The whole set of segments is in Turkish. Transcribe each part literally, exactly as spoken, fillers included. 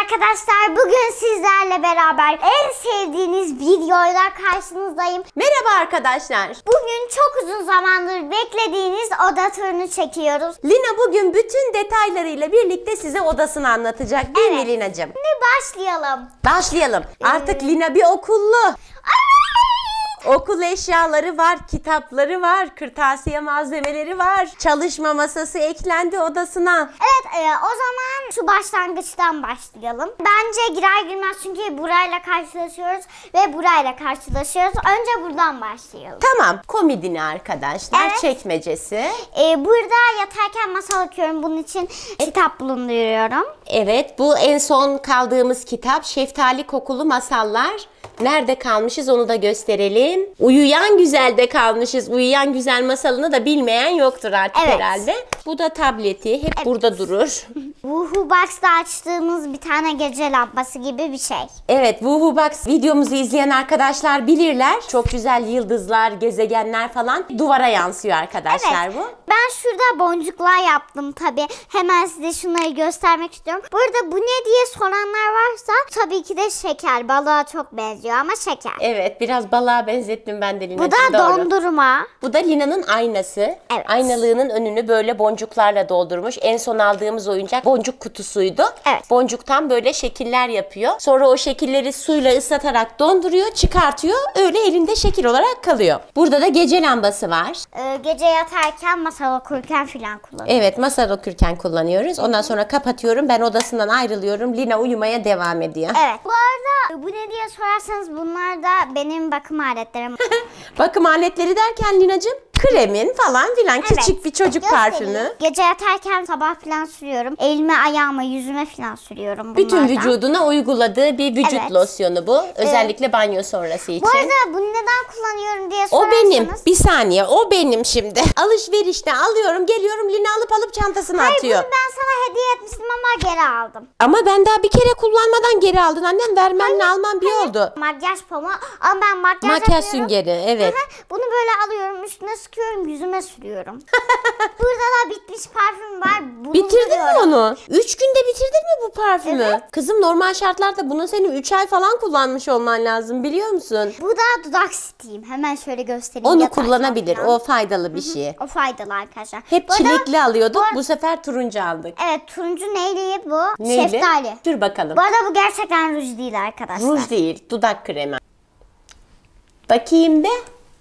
arkadaşlar, bugün sizlerle beraber en sevdiğiniz videoyla karşınızdayım. Merhaba arkadaşlar. Bugün çok uzun zamandır beklediğiniz oda turunu çekiyoruz. Lina bugün bütün detaylarıyla birlikte size odasını anlatacak, değil Evet. mi Lina'cığım? Şimdi başlayalım. Başlayalım. Artık Ee... Lina bir okullu. Okul eşyaları var, kitapları var, kırtasiye malzemeleri var. Çalışma masası eklendi odasına. Evet, e, o zaman şu başlangıçtan başlayalım. Bence girer girmez, çünkü burayla karşılaşıyoruz ve burayla karşılaşıyoruz. Önce buradan başlayalım. Tamam, komodini arkadaşlar, Evet. çekmecesi. E, burada yatarken masal okuyorum. Bunun için kitap bulunduruyorum. Evet, bu en son kaldığımız kitap Şeftali Kokulu Masallar. Nerede kalmışız onu da gösterelim. Uyuyan Güzel'de kalmışız. Uyuyan Güzel masalını da bilmeyen yoktur artık Evet. herhalde. Bu da tableti. Hep Evet. burada durur. Woohoo Box'ta açtığımız bir tane gece lambası gibi bir şey. Evet, Woohoo Box videomuzu izleyen arkadaşlar bilirler. Çok güzel yıldızlar, gezegenler falan duvara yansıyor arkadaşlar Evet. bu. Ben şurada boncuklar yaptım tabii. Hemen size şunları göstermek istiyorum. Burada bu ne diye soranlar varsa tabii ki de şeker. Balığa çok benziyor ama şeker. Evet, biraz balığa benzettim ben de Lina'cığım. Bu da doğru. dondurma. Bu da Lina'nın aynası. Evet. Aynalığının önünü böyle boncuklarla doldurmuş. En son aldığımız oyuncak boncuk kutusuydu. Evet. Boncuktan böyle şekiller yapıyor. Sonra o şekilleri suyla ıslatarak donduruyor, çıkartıyor. Öyle elinde şekil olarak kalıyor. Burada da gece lambası var. Ee, gece yatarken, masal okurken filan kullanıyorum. Evet, masal okurken kullanıyoruz. Ondan sonra kapatıyorum. Ben odasından ayrılıyorum. Lina uyumaya devam ediyor. Evet. Bu arada bu ne diye sorarsanız bunlar da benim bakım aletlerim. Bakım aletleri derken Lina'cığım kremin falan filan Evet. küçük bir çocuk Göstereyim. parfümü. Gece yatarken sabah falan sürüyorum. Elime, ayağıma, yüzüme falan sürüyorum bunlardan. Bütün vücuduna uyguladığı bir vücut Evet. losyonu bu. Özellikle banyo sonrası için. Bu arada bunu neden kullanıyorum diye O sorarsanız. benim. Bir saniye. O benim şimdi. Alışverişte alıyorum, geliyorum, Lina alıp alıp çantasına Hayır, atıyor. bunu ben sana hediye etmiştim ama geri aldım. Ama ben daha bir kere kullanmadan geri aldın. Annem vermenle almam bir oldu. Makyaj pamuğu ama ben makyaj Makyaj yapıyorum. süngeri. Evet. Aha, bunu böyle alıyorum, üstüne sıkıyorum, yüzüme sürüyorum. Burada da bitmiş parfüm var. Bunu Bitirdin mi sürüyorum. onu? Üç günde bitirdin mi bu parfümü? Evet. Kızım normal şartlarda bunu senin üç ay falan kullanmış olman lazım, biliyor musun? Bu da dudak stiğim. Hemen şöyle göstereyim. Onu yatarken kullanabilir. falan. O faydalı bir şey. O faydalı arkadaşlar. Hep Bu arada- çilekli alıyorduk. bu- Bu sefer turuncu aldık. Evet, turuncu neyli bu? Neyle? Şeftali. Sür bakalım. Bu arada bu gerçekten ruj değil arkadaşlar. Ruj değil, dudak kremi. Bakayım be.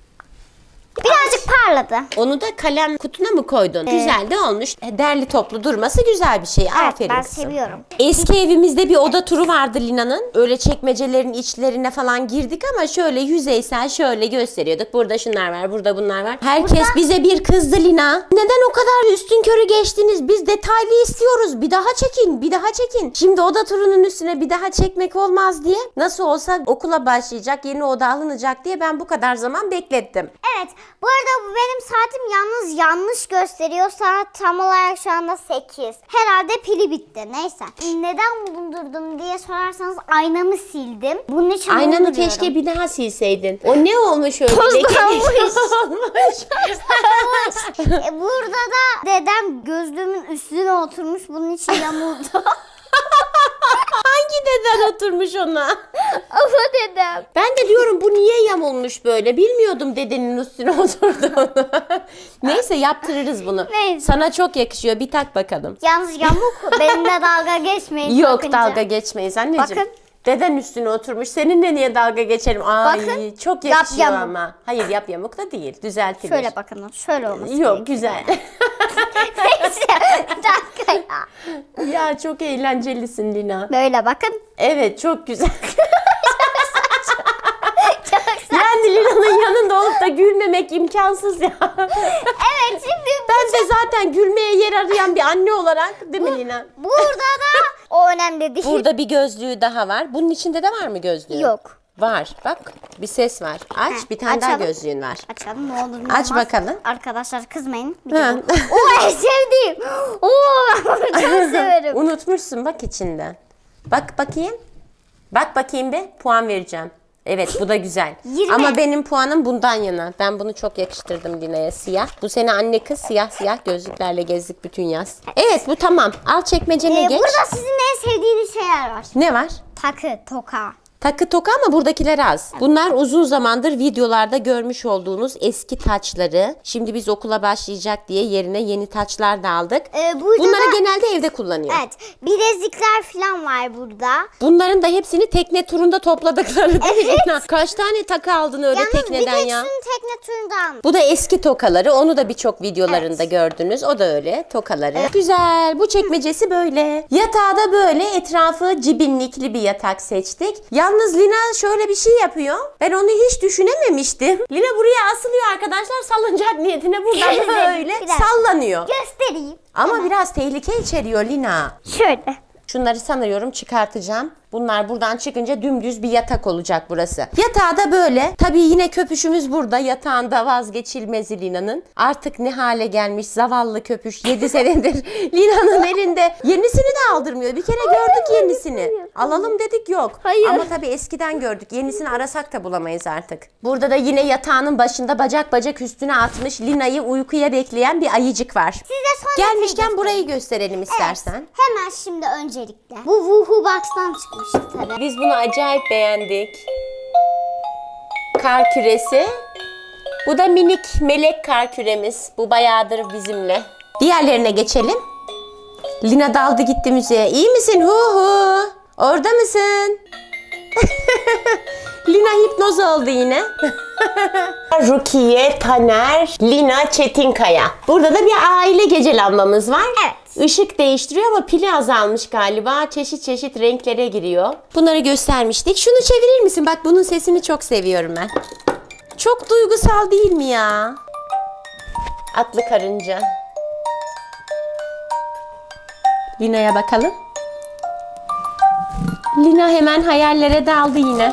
Birazcık parladı. Onu da kalem kutuna mı koydun? Güzel de olmuş. E, Derli toplu durması güzel bir şey. Evet, Aferin ben kızım. seviyorum. Eski evimizde bir oda turu vardı Lina'nın. Öyle çekmecelerin içlerine falan girdik ama şöyle yüzeysel şöyle gösteriyorduk. Burada şunlar var, burada bunlar var. Herkes Burada- bize bir kızdı Lina. Neden o kadar üstün körü geçtiniz? Biz detaylı istiyoruz. Bir daha çekin, bir daha çekin. Şimdi oda turunun üstüne bir daha çekmek olmaz diye. Nasıl olsa okula başlayacak, yeni oda alınacak diye ben bu kadar zaman beklettim. Evet, bu arada bu benim saatim yalnız yanlış gösteriyor. Saat tam olarak şu anda sekiz. Herhalde pili bitti. Neyse. Neden bulundurdum diye sorarsanız aynamı sildim. Bunun için Aynanı bulunduruyorum. keşke bir daha silseydin. O ne olmuş öyle? Tozlanmış. olmuş. E, burada da dedem gözlüğümün üstüne oturmuş. Bunun için yamuldu. Hangi deden oturmuş ona? Ama dedem. Ben de diyorum bu niye yamulmuş böyle? Bilmiyordum dedenin üstüne oturduğunu. Neyse yaptırırız bunu. Neyse. Sana çok yakışıyor. Bir tak bakalım. Yalnız yamuk. Benimle dalga geçmeyin. Yok bakınca. dalga geçmeyiz anneciğim. Bakın. Deden üstüne oturmuş. Seninle niye dalga geçerim? Ay Bakın, çok yap yakışıyor yamuk. ama. Hayır yap yamuk da değil. Düzeltilir. Şöyle bakın. Şöyle olması Yok güzel. Neyse. Bir dakika ya. Ya çok eğlencelisin Lina. Böyle bakın. Evet çok güzel. Çok güzel. Yani Lina'nın yanında olup da gülmemek imkansız ya. Evet, şimdi Ben de zaten gülmeye yer arayan bir anne olarak, değil mi Lina? burada da o önemli değil. Burada bir gözlüğü daha var. Bunun içinde de var mı gözlüğü? Yok. Var. Bak bir ses var. Aç, Heh, bir tane daha açalım. gözlüğün var. Açalım, ne olur ne Aç olmaz. bakalım. Arkadaşlar kızmayın. Bir Ha. de bu. Oo, en sevdiğim. Oo, ben bunu çok severim. Unutmuşsun bak içinden. Bak bakayım. Bak bakayım bir puan vereceğim. Evet bu da güzel. yirmi. Ama benim puanım bundan yana. Ben bunu çok yakıştırdım Lina'ya, siyah. Bu sene anne kız siyah siyah gözlüklerle gezdik bütün yaz. Evet bu tamam. Al çekmecene Ee, geç. burada sizin en sevdiğiniz şeyler var. Ne var? Takı, toka. Takı toka ama buradakiler az. Bunlar uzun zamandır videolarda görmüş olduğunuz eski taçları. Şimdi biz okula başlayacak diye yerine yeni taçlar da aldık. Ee, burada Bunları da, genelde evde kullanıyor. evet, bilezikler falan var burada. Bunların da hepsini tekne turunda topladıkları değil mi? Evet. Kaç tane takı aldın öyle Yalnız tekneden bir tek ya? şunu tekne turundan. Bu da eski tokaları. Onu da birçok videolarında Evet. gördünüz. O da öyle tokaları. Güzel. Bu çekmecesi böyle. Yatağı da böyle etrafı cibinlikli bir yatak seçtik. Yalnız Lina şöyle bir şey yapıyor. Ben onu hiç düşünememiştim. Lina buraya asılıyor arkadaşlar. Salıncak niyetine buradan böyle Biraz. sallanıyor. Göstereyim. Ama biraz tehlike içeriyor Lina. Şöyle. Şunları sanıyorum çıkartacağım. Bunlar buradan çıkınca dümdüz bir yatak olacak burası. Yatağı da böyle. Tabii yine köpüşümüz burada. Yatağında vazgeçilmezi Lina'nın. Artık ne hale gelmiş zavallı köpüş. yedi senedir Lina'nın elinde. Yenisini de aldırmıyor. Bir kere gördük yenisini. Alalım dedik yok. Hayır. Ama tabii eskiden gördük. Yenisini arasak da bulamayız artık. Burada da yine yatağının başında bacak bacak üstüne atmış Lina'yı uykuya bekleyen bir ayıcık var. Size sonra Gelmişken şey burayı gösterelim istersen. Evet, hemen şimdi öncelikle. Bu Woohoo Box'tan çıkmıştı tabii. Biz bunu acayip beğendik. Kar küresi. Bu da minik melek kar küremiz. Bu bayağıdır bizimle. Diğerlerine geçelim. Lina daldı gitti müziğe. İyi misin? Hu hu. Orada mısın? Lina hipnoz oldu yine. Rukiye, Taner, Lina, Çetinkaya. Burada da bir aile gece lambamız var. Evet. Işık değiştiriyor ama pili azalmış galiba. Çeşit çeşit renklere giriyor. Bunları göstermiştik. Şunu çevirir misin? Bak bunun sesini çok seviyorum ben. Çok duygusal değil mi ya? Atlı karınca. Lina'ya bakalım. Lina hemen hayallere daldı yine.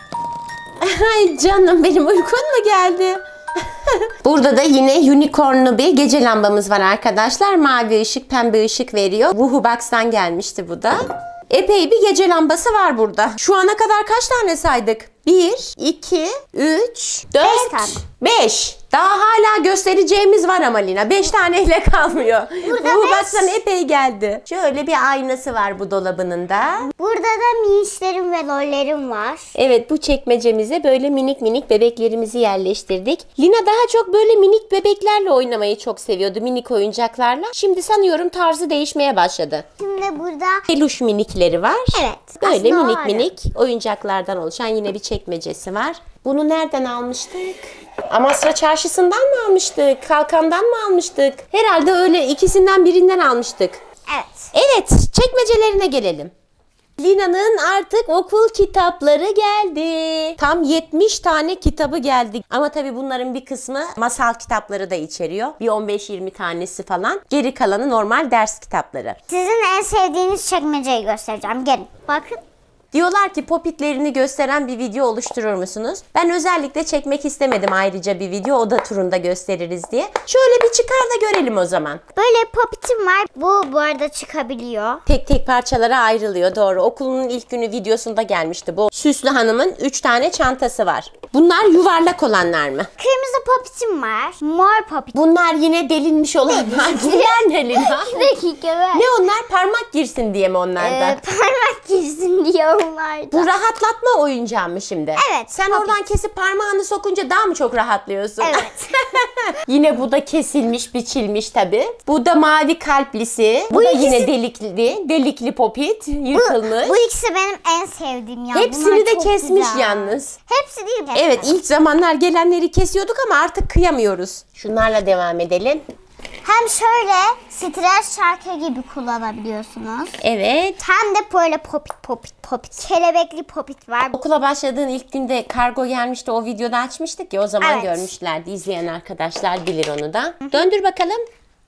Ay canım benim, uykun mu geldi? Burada da yine unicornlu bir gece lambamız var arkadaşlar. Mavi ışık, pembe ışık veriyor. Woohoo Box'tan gelmişti bu da. Epey bir gece lambası var burada. Şu ana kadar kaç tane saydık? bir, iki, üç, dört, tane. beş. Daha hala göstereceğimiz var ama Lina. beş taneyle kalmıyor. Burada Bu beş. baksana epey geldi. Şöyle bir aynası var bu dolabının da. Burada da minişlerim ve lollerim var. Evet, bu çekmecemize böyle minik minik bebeklerimizi yerleştirdik. Lina daha çok böyle minik bebeklerle oynamayı çok seviyordu. Minik oyuncaklarla. Şimdi sanıyorum tarzı değişmeye başladı. Şimdi burada Peluş minikleri var. evet. Böyle aslında minik var. minik oyuncaklardan oluşan yine bir çekmecesi var. Bunu nereden almıştık? Amasra Çarşısı'ndan mı almıştık? Kalkan'dan mı almıştık? Herhalde öyle ikisinden birinden almıştık. Evet. Evet, çekmecelerine gelelim. Lina'nın artık okul kitapları geldi. Tam yetmiş tane kitabı geldi. Ama tabii bunların bir kısmı masal kitapları da içeriyor. Bir on beş yirmi tanesi falan. Geri kalanı normal ders kitapları. Sizin en sevdiğiniz çekmeceyi göstereceğim. Gelin. Bakın. Diyorlar ki popitlerini gösteren bir video oluşturur musunuz? Ben özellikle çekmek istemedim ayrıca bir video. Oda turunda gösteririz diye. Şöyle bir çıkar da görelim o zaman. Böyle popitim var. Bu bu arada çıkabiliyor. Tek tek parçalara ayrılıyor, doğru. Okulun ilk günü videosunda gelmişti bu. Süslü Hanım'ın üç tane çantası var. Bunlar yuvarlak olanlar mı? Kırmızı popitim var. Mor popit. Bunlar yine delinmiş olanlar. Bunlar ne Lina? Bir dakika ver. Ne onlar? Parmak girsin diye mi onlarda? Ee, parmak girsin diye onlarda. Bu rahatlatma oyuncağı mı şimdi? Evet, Sen tabii. oradan kesip parmağını sokunca daha mı çok rahatlıyorsun? Evet. Yine bu da kesilmiş, biçilmiş tabii. Bu da mavi kalplisi. Bu, Bu da ikisi- yine delikli, delikli popit, yırtılmış. Bu ikisi benim en sevdiğim ya. Bunlar Hepsini de çok kesmiş güzel. yalnız. Hepsi değil mi? Evet, ilk zamanlar gelenleri kesiyorduk ama artık kıyamıyoruz. Şunlarla devam edelim. Hem şöyle stres şarkı gibi kullanabiliyorsunuz. Evet. Hem de böyle popit popit popit. Kelebekli popit var. Okula başladığın ilk günde kargo gelmişti. O videoda açmıştık ya, o zaman Evet. görmüşlerdi. İzleyen arkadaşlar bilir onu da. Döndür bakalım.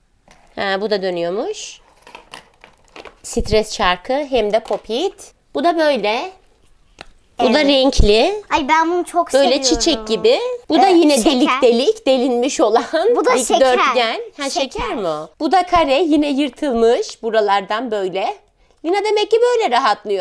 Ha, bu da dönüyormuş. Stres çarkı hem de popit. Bu da böyle. Bu da Evet. renkli. Ay ben bunu çok Böyle seviyorum. çiçek gibi. Bu da Evet, yine şeker. delik delik delinmiş olan Bu da şeker. dikdörtgen. Ha, şeker. Şeker. mi o? Bu da kare, yine yırtılmış buralardan böyle. Lina demek ki böyle rahatlıyor.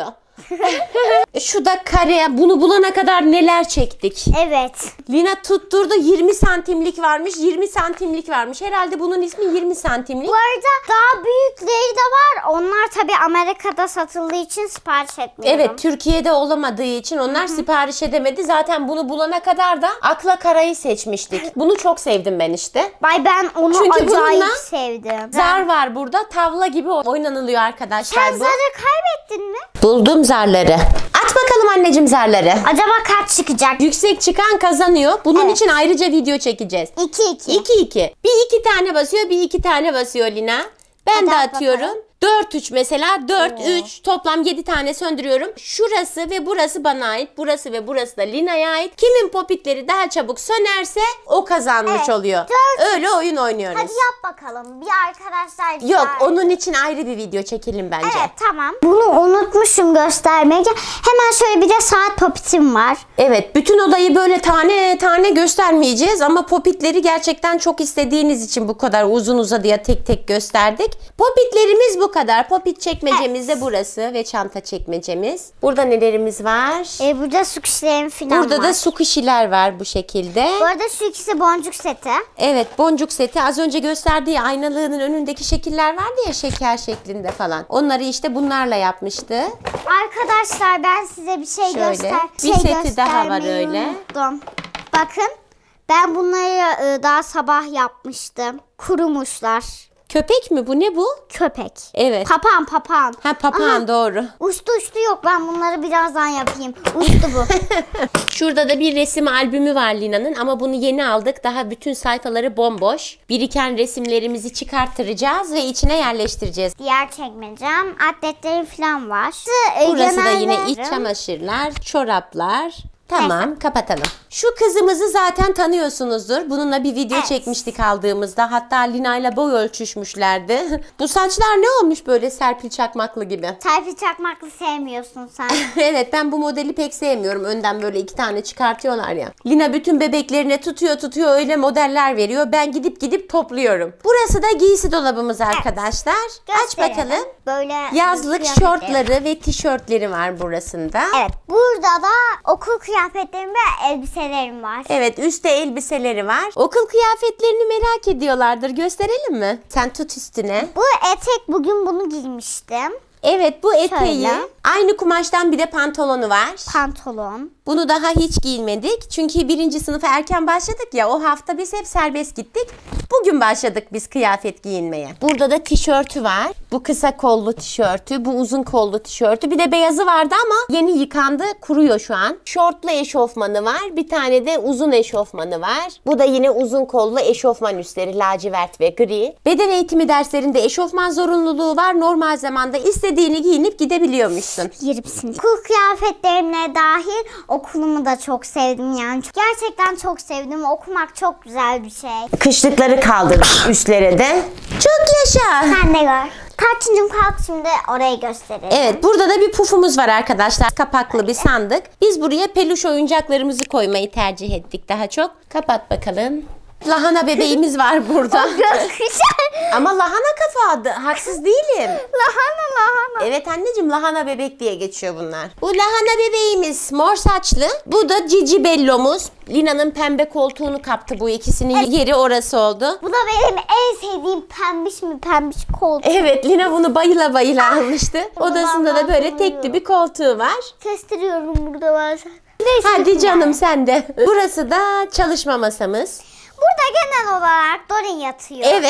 Şu da kare. Bunu bulana kadar neler çektik. Evet. Lina tutturdu, yirmi santimlik varmış, yirmi santimlik varmış. Herhalde bunun ismi yirmi santimlik. Bu arada daha büyükleri de var. Onlar tabii Amerika'da satıldığı için sipariş etmiyorum. Evet, Türkiye'de olamadığı için onlar sipariş edemedi. Zaten bunu bulana kadar da akla karayı seçmiştik. Bunu çok sevdim ben işte. Bay ben onu Çünkü acayip bununla sevdim. Zar var burada. Tavla gibi oynanılıyor arkadaşlar Sen bu. zarı kaybettin mi? Buldum zarları. At bakalım anneciğim zarları. Acaba kaç çıkacak? Yüksek çıkan kazanıyor. Bunun Evet. için ayrıca video çekeceğiz. iki iki. iki iki. Bir iki tane basıyor, bir iki tane basıyor Lina. Ben Hadi de at atıyorum. bakalım. dört üç mesela. dört Oo. üç. Toplam yedi tane söndürüyorum. Şurası ve burası bana ait. Burası ve burası da Lina'ya ait. Kimin popitleri daha çabuk sönerse o kazanmış Evet, oluyor. dört- Öyle oyun oynuyoruz. Hadi yap bakalım. Bir arkadaşlar. Yok, bir- onun için ayrı bir video çekelim bence. Evet tamam. Bunu unutmuşum göstermeye. Hemen şöyle bir de saat popitim var. Evet, bütün odayı böyle tane tane göstermeyeceğiz ama popitleri gerçekten çok istediğiniz için bu kadar uzun uzadıya tek tek gösterdik. Popitlerimiz bu kadar. Popit çekmecemiz de burası ve çanta çekmecemiz. Burada nelerimiz var? Ee, burada su kişilerim falan Burada var. da su kişiler var bu şekilde. Bu arada şu ikisi boncuk seti. Evet, boncuk seti. Az önce gösterdiği aynalığının önündeki şekiller vardı ya, şeker şeklinde falan. Onları işte bunlarla yapmıştı. Arkadaşlar ben size bir şey Şöyle, göster. bir şey seti daha var göstermeyi öyle. unuttum. Bakın ben bunları e, daha sabah yapmıştım. Kurumuşlar. Köpek mi bu? Ne bu? Köpek. Evet. Papağan papağan. Ha, papağan, Aha. doğru. Uçtu uçtu yok ben bunları birazdan yapayım. Uçtu bu. Şurada da bir resim albümü var Lina'nın ama bunu yeni aldık. Daha bütün sayfaları bomboş. Biriken resimlerimizi çıkarttıracağız ve içine yerleştireceğiz. Diğer çekmecem atletlerim falan var. E, Burası da genelde- yine iç çamaşırlar, çoraplar. Tamam, kapatalım. Şu kızımızı zaten tanıyorsunuzdur. Bununla bir video Evet. çekmiştik aldığımızda. Hatta Lina ile boy ölçüşmüşlerdi. Bu saçlar ne olmuş böyle Serpil Çakmaklı gibi? Serpil Çakmaklı sevmiyorsun sen. Evet, ben bu modeli pek sevmiyorum. Önden böyle iki tane çıkartıyorlar ya. Lina bütün bebeklerine tutuyor tutuyor öyle modeller veriyor. Ben gidip gidip topluyorum. Burası da giysi dolabımız arkadaşlar. Aç Gösterelim. bakalım. Böyle Yazlık kıyafetleri. şortları ve tişörtleri var burasında. Evet. Burada da okul kıyafetlerim ve elbiselerim var. Evet, üstte elbiseleri var. Okul kıyafetlerini merak ediyorlardır. Gösterelim mi? Sen tut üstüne. Bu etek bugün bunu giymiştim. Evet, bu eteği. Şöyle. Aynı kumaştan bir de pantolonu var. Pantolon. Bunu daha hiç giymedik. Çünkü birinci sınıfa erken başladık ya. O hafta biz hep serbest gittik. Bugün başladık biz kıyafet giyinmeye. Burada da tişörtü var. Bu kısa kollu tişörtü, bu uzun kollu tişörtü. Bir de beyazı vardı ama yeni yıkandı, kuruyor şu an. Şortlu eşofmanı var. Bir tane de uzun eşofmanı var. Bu da yine uzun kollu eşofman üstleri, lacivert ve gri. Beden eğitimi derslerinde eşofman zorunluluğu var. Normal zamanda istediğini giyinip gidebiliyormuşsun. Yiripsin. Okul kıyafetlerimle dahil okulumu da çok sevdim yani. Gerçekten çok sevdim. Okumak çok güzel bir şey. Kışlıkları kaldırdık üstlere de. Çok yaşa. Sen de gör. Tarçıncım kalk şimdi orayı gösterelim. Evet, burada da bir pufumuz var arkadaşlar. Kapaklı bir sandık. Biz buraya peluş oyuncaklarımızı koymayı tercih ettik daha çok. Kapat bakalım. Lahana bebeğimiz var burada. Güzel. Ama lahana kafa adı. Haksız değilim. Lahana lahana. Evet anneciğim, lahana bebek diye geçiyor bunlar. Bu lahana bebeğimiz mor saçlı. Bu da Cici Bello'muz. Lina'nın pembe koltuğunu kaptı bu ikisinin yeri orası oldu. Bu da benim en sevdiğim pembiş mi pembiş koltuk. Evet, Lina bunu bayıla bayıla almıştı. Bunu Odasında ben da böyle ben tekli bir koltuğu var. Kestiriyorum burada bazen. Neyse. Hadi canım sen de. Burası da çalışma masamız. Burada genel olarak Dorin yatıyor. Evet.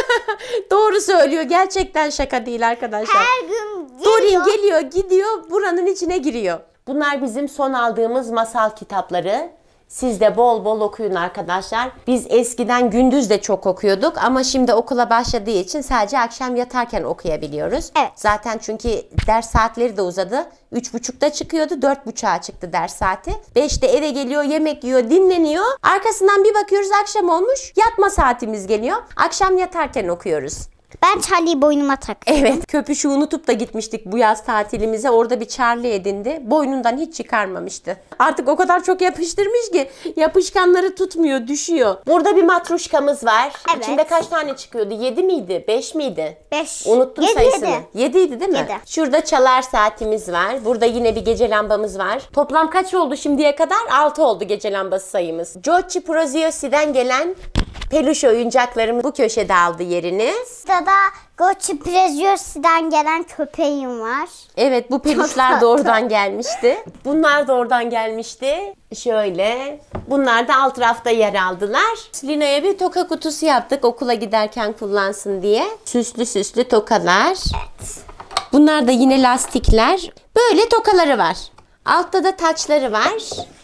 Doğru söylüyor. Gerçekten şaka değil arkadaşlar. Her gün Dorin geliyor. geliyor, gidiyor, buranın içine giriyor. Bunlar bizim son aldığımız masal kitapları. Siz de bol bol okuyun arkadaşlar. Biz eskiden gündüz de çok okuyorduk ama şimdi okula başladığı için sadece akşam yatarken okuyabiliyoruz. Evet. Zaten çünkü ders saatleri de uzadı. Üç buçukta çıkıyordu, dört buçuğa çıktı ders saati. Beşte eve geliyor, yemek yiyor, dinleniyor. Arkasından bir bakıyoruz akşam olmuş, yatma saatimiz geliyor. Akşam yatarken okuyoruz. Ben Charlie'yi boynuma takıyorum. Evet, köpüşü unutup da gitmiştik bu yaz tatilimize. Orada bir Charlie edindi. Boynundan hiç çıkarmamıştı. Artık o kadar çok yapıştırmış ki yapışkanları tutmuyor, düşüyor. Burada bir matruşkamız var. Evet. İçinde kaç tane çıkıyordu? Yedi miydi? Beş miydi? Beş. Unuttum Yedi, sayısını. yedi. Yediydi değil mi? Yedi. Şurada çalar saatimiz var. Burada yine bir gece lambamız var. Toplam kaç oldu şimdiye kadar? Altı oldu gece lambası sayımız. Giorgio Proziosi'den gelen peluş oyuncaklarımız bu köşede aldı yerini. Burada Gucci Preziosi'den gelen köpeğim var. Evet, bu peluşlar tatlı. da oradan gelmişti. Bunlar da oradan gelmişti. Şöyle. Bunlar da alt rafta yer aldılar. Lina'ya bir toka kutusu yaptık okula giderken kullansın diye. Süslü süslü tokalar. Evet. Bunlar da yine lastikler. Böyle tokaları var. Altta da taçları var.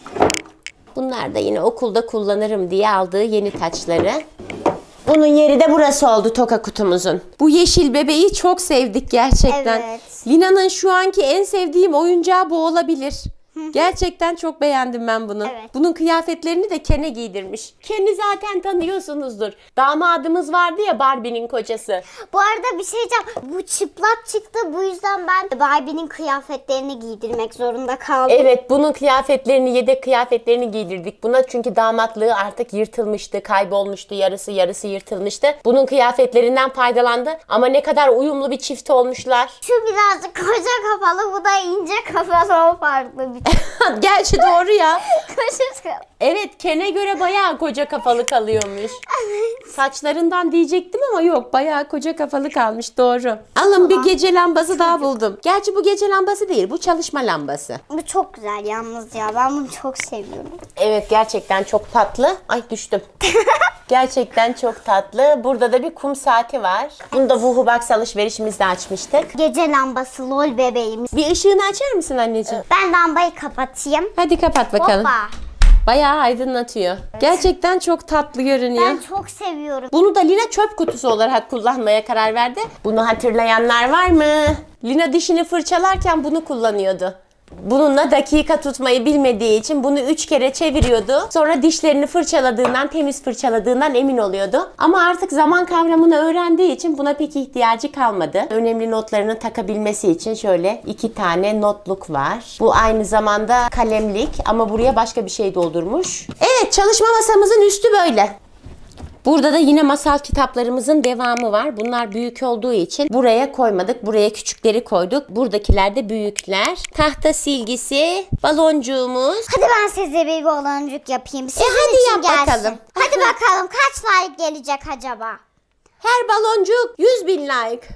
Bunlar da yine okulda kullanırım diye aldığı yeni taçları. Bunun yeri de burası oldu toka kutumuzun. Bu yeşil bebeği çok sevdik gerçekten. Evet. Lina'nın şu anki en sevdiğim oyuncağı bu olabilir. Gerçekten çok beğendim ben bunu. Evet. Bunun kıyafetlerini de Ken'e giydirmiş. Ken'i zaten tanıyorsunuzdur. Damadımız vardı ya, Barbie'nin kocası. Bu arada bir şey diyeceğim. Bu çıplak çıktı. Bu yüzden ben Barbie'nin kıyafetlerini giydirmek zorunda kaldım. Evet, bunun kıyafetlerini, yedek kıyafetlerini giydirdik buna. Çünkü damatlığı artık yırtılmıştı, kaybolmuştu. Yarısı yarısı yırtılmıştı. Bunun kıyafetlerinden faydalandı. Ama ne kadar uyumlu bir çift olmuşlar. Şu birazcık koca kafalı, bu da ince kafalı, o farklı bir Gerçi doğru ya. koca kafalı. Evet, Ken'e göre bayağı koca kafalı kalıyormuş. Saçlarından diyecektim ama yok, bayağı koca kafalı kalmış, doğru. Alın, bir gece lambası daha buldum. Gerçi bu gece lambası değil, bu çalışma lambası. Bu çok güzel yalnız ya. Ben bunu çok seviyorum. Evet, gerçekten çok tatlı. Ay, düştüm. Gerçekten çok tatlı. Burada da bir kum saati var. Bunu da Vuhubox alışverişimizde açmıştık. Gece lambası lol bebeğimiz. Bir ışığını açar mısın anneciğim? Ben lambayı kapatayım. Hadi kapat bakalım. Hoppa. Bayağı aydınlatıyor. Gerçekten çok tatlı görünüyor. Ben çok seviyorum. Bunu da Lina çöp kutusu olarak kullanmaya karar verdi. Bunu hatırlayanlar var mı? Lina dişini fırçalarken bunu kullanıyordu. Bununla dakika tutmayı bilmediği için bunu üç kere çeviriyordu. Sonra dişlerini fırçaladığından, temiz fırçaladığından emin oluyordu. Ama artık zaman kavramını öğrendiği için buna pek ihtiyacı kalmadı. Önemli notlarını takabilmesi için şöyle iki tane notluk var. Bu aynı zamanda kalemlik ama buraya başka bir şey doldurmuş. Evet, çalışma masamızın üstü böyle. Burada da yine masal kitaplarımızın devamı var. Bunlar büyük olduğu için buraya koymadık. Buraya küçükleri koyduk. Buradakiler de büyükler. Tahta silgisi, baloncuğumuz. Hadi ben size bir baloncuk yapayım. Sizin hadi için yap gelsin. bakalım. Hadi bakalım kaç like gelecek acaba? Her baloncuk yüz bin like.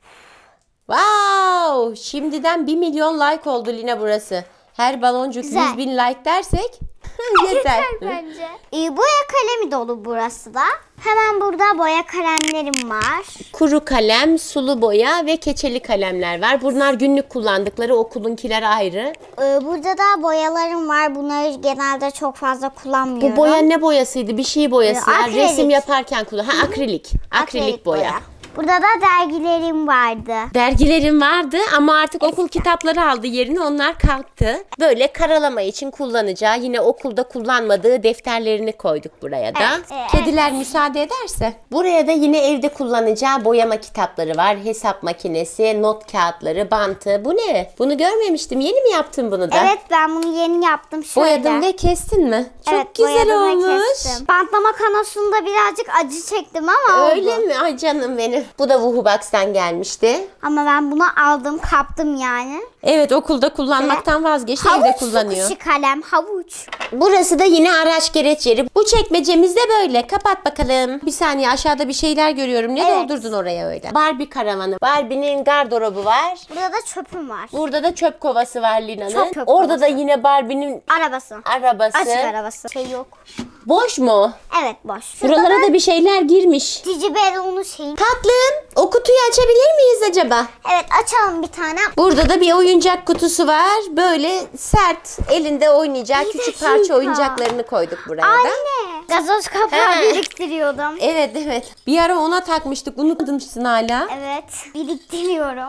Wow! Şimdiden bir milyon like oldu Lina burası. Her baloncuk Güzel. yüz bin like dersek yeter. Bence. Ee, boya kalemi dolu burası da. Hemen burada boya kalemlerim var. Kuru kalem, sulu boya ve keçeli kalemler var. Bunlar günlük kullandıkları, okulunkiler ayrı. Ee, burada da boyalarım var. Bunları genelde çok fazla kullanmıyorum. Bu boya ne boyasıydı? Bir şey boyası Ee, ya. akrilik. Resim yaparken kullan. Ha, akrilik. Akrilik, boya. Burada da dergilerim vardı. Dergilerim vardı ama artık okul kitapları aldı yerini, onlar kalktı. Böyle karalama için kullanacağı, yine okulda kullanmadığı defterlerini koyduk buraya da. Evet, evet. Kediler müsaade ederse. Buraya da yine evde kullanacağı boyama kitapları var. Hesap makinesi, not kağıtları, bantı. Bu ne? Bunu görmemiştim. Yeni mi yaptın bunu da? Evet, ben bunu yeni yaptım şöyle. Boyadın ve kestin mi? Çok Evet, güzel boyadım ve olmuş. kestim. Bantlama kanosunda birazcık acı çektim ama Öyle oldu. mi? Ay canım benim. Bu da Vuhubox'tan gelmişti. Ama ben bunu aldım, kaptım yani. Evet, okulda kullanmaktan vazgeçti, evde Havuç kullanıyor. sıkışı kalem, havuç. Burası da yine araç gereç yeri. Bu çekmecemiz de böyle. Kapat bakalım. Bir saniye, aşağıda bir şeyler görüyorum. Ne Evet. doldurdun oraya öyle? Barbie karavanı. Barbie'nin gardırobu var. Burada da çöpüm var. Burada da çöp kovası var Lina'nın. Çok çöp Orada kovası. da yine Barbie'nin Arabası. arabası. Açık arabası. Şey yok. Boş mu? Evet, boş. Şurada Buralara da da bir şeyler girmiş. Cici Bero'nun şeyi. Tatlım, o kutuyu açabilir miyiz acaba? Evet, açalım bir tane. Burada da bir oyuncak kutusu var. Böyle sert, elinde oynayacağı Bir küçük dakika. parça oyuncaklarını koyduk buraya da. Anne. Gazoz kapağı He. biriktiriyordum. Evet evet. Bir ara ona takmıştık. Unutmuşsun hala. Evet, biriktiriyorum.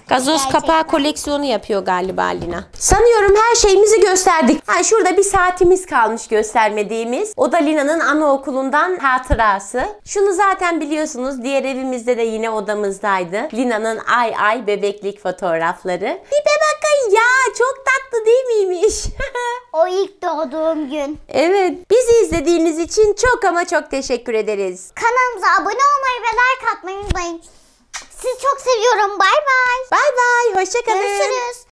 Gazoz Gerçekten. kapağı koleksiyonu yapıyor galiba Lina. Sanıyorum her şeyimizi gösterdik. Ha, şurada bir saatimiz kalmış göstermediğimiz. O da Lina'nın anaokulundan hatırası. Şunu zaten biliyorsunuz. Diğer evimizde de yine odamızdaydı. Lina'nın ay ay bebeklik fotoğrafları. Tipe bakın ya, çok tatlı değil miymiş? O ilk doğduğum gün. Evet, bizi izlediğiniz için çok ama çok teşekkür ederiz. Kanalımıza abone olmayı ve like atmayı unutmayın. Sizi çok seviyorum. Bay bay. Bay bay, hoşça kalın. Görüşürüz.